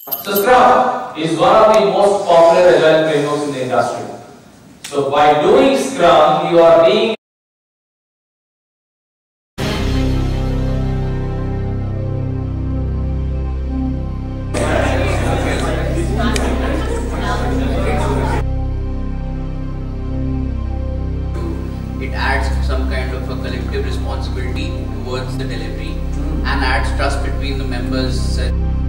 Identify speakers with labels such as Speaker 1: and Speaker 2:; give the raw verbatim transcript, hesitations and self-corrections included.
Speaker 1: So Scrum is one of the most popular agile frameworks in the industry. So by doing Scrum, you are being
Speaker 2: it adds some kind of a collective responsibility towards the delivery and adds trust between the members.